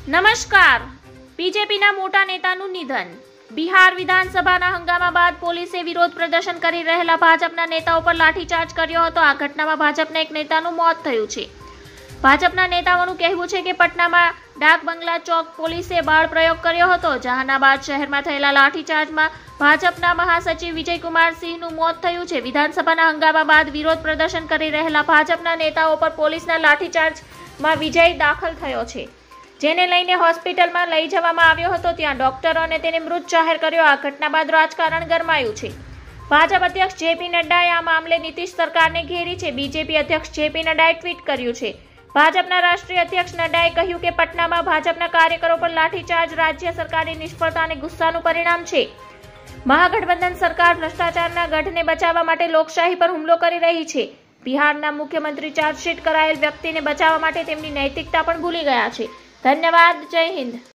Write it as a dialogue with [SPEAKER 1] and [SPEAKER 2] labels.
[SPEAKER 1] નમસ્કાર. બીજેપીના મોટા નેતાનું નિધન. બિહાર વિધાનસભાના હંગામા બાદ પોલીસે વિરોધ પ્રદર્શન કરી રહેલા ભાજપના નેતાઓ પર લાઠીચાર્જ કર્યો હતો. આ ઘટનામાં ભાજપના એક નેતાનું મોત થયું છે. ભાજપના નેતાઓનું કહેવું છે કે પટનામાં ડાક બંગલા ચોક પોલીસે બાળ પ્રયોગ કર્યો હતો. જહાનાબાદ શહેરમાં થયેલા લાઠીચાર્જમાં ભાજપના મહાસચિવ વિજયકુમાર સિંહનું મોત થયું છે. વિધાનસભાના હંગામા બાદ વિરોધ પ્રદર્શન કરી રહેલા ભાજપના નેતાઓ પર પોલીસના લાઠીચાર્જમાં વિજય દાખલ થયો છે, જેને લઈને હોસ્પિટલમાં લઈ જવામાં આવ્યો હતો. ત્યાં ડોક્ટરોને તેને મૃત જાહેર કર્યો. આ ઘટના બાદ રાજકારણ ગરમાયું છે. ભાજપ અધ્યક્ષ જેપી નડ્ડાએ આ મામલે નીતિશ સરકારને ઘેરી છે. બીજેપી અધ્યક્ષ જેપી નડ્ડાએ ટ્વીટ કર્યું છે. ભાજપના રાષ્ટ્રીય અધ્યક્ષ નડ્ડાએ કહ્યું કે પટનામાં ભાજપના કાર્યકરો પર લાઠીચાર્જ રાજ્ય સરકારની નિષ્ફળતા અને ગુસ્સાનું પરિણામ છે. મહાગઠબંધન સરકાર ભ્રષ્ટાચારના ગઢને બચાવવા માટે લોકશાહી પર હુમલો કરી રહી છે. બિહારના મુખ્યમંત્રી ચાર્જશીટ કરાયેલ વ્યક્તિને બચાવવા માટે તેમની નૈતિકતા પણ ભૂલી ગયા છે. ધન્યવાદ. જય હિન્દ.